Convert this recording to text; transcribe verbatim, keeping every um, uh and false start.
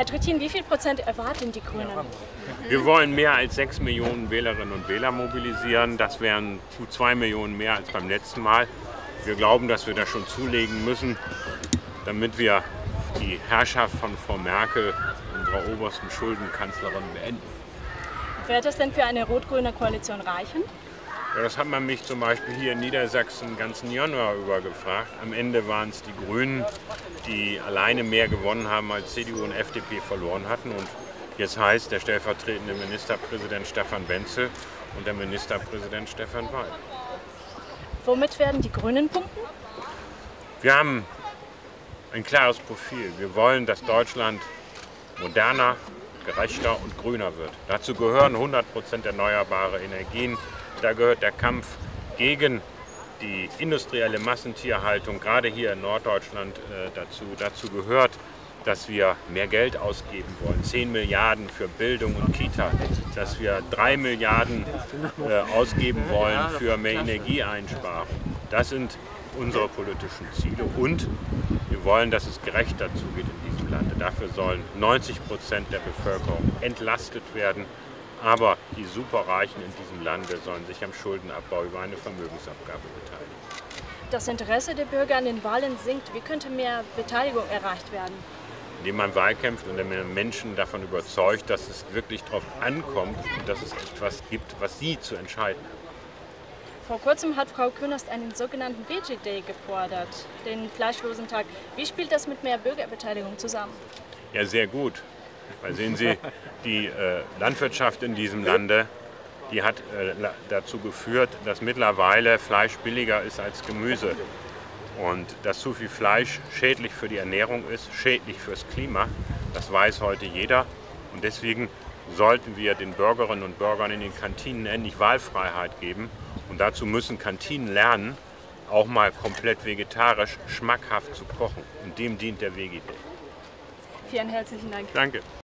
Herr Trittin, wie viel Prozent erwarten die Grünen? Wir wollen mehr als sechs Millionen Wählerinnen und Wähler mobilisieren. Das wären gut zwei Millionen mehr als beim letzten Mal. Wir glauben, dass wir da schon zulegen müssen, damit wir die Herrschaft von Frau Merkel, unserer obersten Schuldenkanzlerin, beenden. Wird es denn für eine rot-grüne Koalition reichen? Ja, das hat man mich zum Beispiel hier in Niedersachsen den ganzen Januar über gefragt. Am Ende waren es die Grünen, die alleine mehr gewonnen haben, als C D U und F D P verloren hatten. Und jetzt heißt der stellvertretende Ministerpräsident Stefan Wenzel und der Ministerpräsident Stefan Weil. Womit werden die Grünen punkten? Wir haben ein klares Profil. Wir wollen, dass Deutschland moderner, gerechter und grüner wird. Dazu gehören hundert Prozent erneuerbare Energien. Da gehört der Kampf gegen die industrielle Massentierhaltung, gerade hier in Norddeutschland, äh, dazu. Dazu gehört, dass wir mehr Geld ausgeben wollen, zehn Milliarden für Bildung und Kita, dass wir drei Milliarden äh, ausgeben wollen für mehr Energieeinsparung. Das sind unsere politischen Ziele und wir wollen, dass es gerechter zugeht in diesem Lande. Dafür sollen neunzig Prozent der Bevölkerung entlastet werden. Aber die Superreichen in diesem Lande sollen sich am Schuldenabbau über eine Vermögensabgabe beteiligen. Das Interesse der Bürger an den Wahlen sinkt. Wie könnte mehr Beteiligung erreicht werden? Indem man wahlkämpft und den Menschen davon überzeugt, dass es wirklich darauf ankommt und dass es etwas gibt, was sie zu entscheiden haben. Vor kurzem hat Frau Künast einen sogenannten Veggie Day gefordert, den fleischlosen Tag. Wie spielt das mit mehr Bürgerbeteiligung zusammen? Ja, sehr gut. Weil sehen Sie, die äh, Landwirtschaft in diesem Lande, die hat äh, dazu geführt, dass mittlerweile Fleisch billiger ist als Gemüse. Und dass zu viel Fleisch schädlich für die Ernährung ist, schädlich fürs Klima, das weiß heute jeder. Und deswegen sollten wir den Bürgerinnen und Bürgern in den Kantinen endlich Wahlfreiheit geben. Und dazu müssen Kantinen lernen, auch mal komplett vegetarisch, schmackhaft zu kochen. Und dem dient der Veggie Day. Vielen herzlichen Dank. Danke.